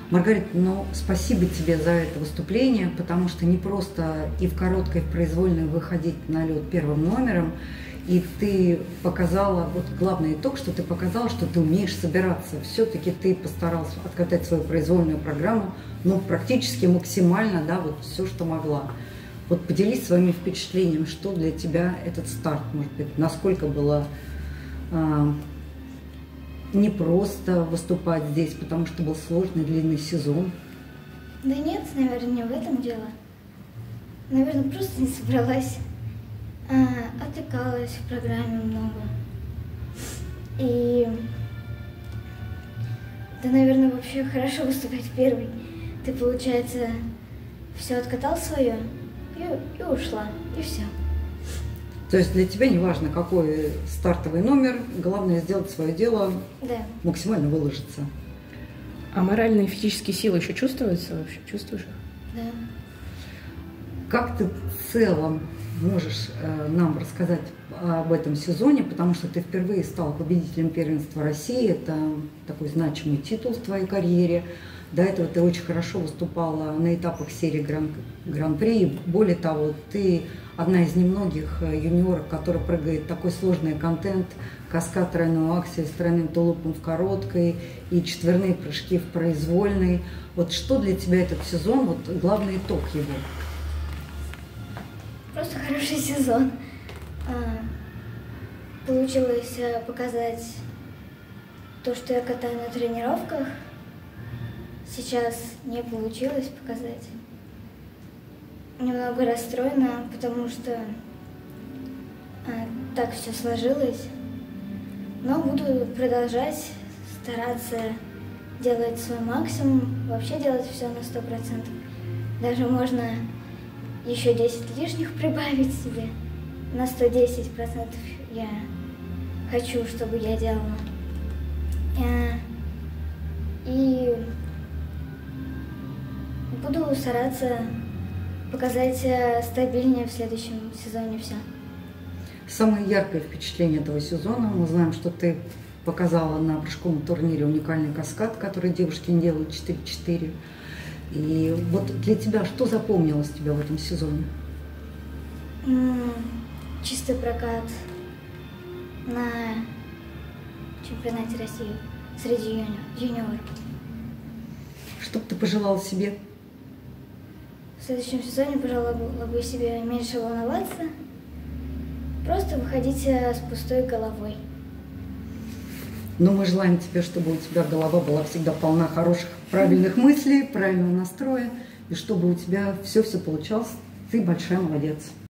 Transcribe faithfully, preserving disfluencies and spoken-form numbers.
Маргарита, ну, спасибо тебе за это выступление, потому что не просто и в короткой, и в произвольной выходить на лед первым номером, и ты показала, вот главный итог, что ты показала, что ты умеешь собираться. Все-таки ты постаралась откатать свою произвольную программу, ну, практически максимально, да, вот все, что могла. Вот поделись своими впечатлениями, что для тебя этот старт, может быть, насколько было а, непросто выступать здесь, потому что был сложный длинный сезон. Да нет, наверное, не в этом дело. Наверное, просто не собралась. А, отвлекалась в программе много. И да, наверное, вообще хорошо выступать первый. Ты, получается, все откатал свое и, и ушла, и все. То есть для тебя не важно, какой стартовый номер, главное сделать свое дело, да. Максимально выложиться. А моральные и физические силы еще чувствуются вообще? Чувствуешь их? Да. Как ты в целом можешь э, нам рассказать об этом сезоне, потому что ты впервые стала победителем первенства России, это такой значимый титул в твоей карьере. До этого ты очень хорошо выступала на этапах серии Гран- Гран-при. Более того, ты одна из немногих юниоров, которая прыгает такой сложный контент, каскад тройной акции с тройным тулупом в короткой и четверные прыжки в произвольной. Вот что для тебя этот сезон, вот главный итог его? Просто хороший сезон. Получилось показать то, что я катаю на тренировках. Сейчас не получилось показать. Немного расстроена, потому что так все сложилось. Но буду продолжать стараться делать свой максимум, вообще делать все на сто процентов. Даже можно еще десять лишних прибавить себе. На сто десять процентов я хочу, чтобы я делала. И буду стараться показать стабильнее в следующем сезоне все. Самое яркое впечатление этого сезона, мы знаем, что ты показала на прыжковом турнире уникальный каскад, который девушки не делают четыре четыре. И вот для тебя что запомнилось тебя в этом сезоне? М-м, чистый прокат на чемпионате России среди юниоров. Что бы ты пожелала себе? В следующем сезоне пожелала бы себе меньше волноваться, просто выходить с пустой головой. Но мы желаем тебе, чтобы у тебя голова была всегда полна хороших, правильных мыслей, правильного настроя, и чтобы у тебя все-все получалось. Ты большая молодец.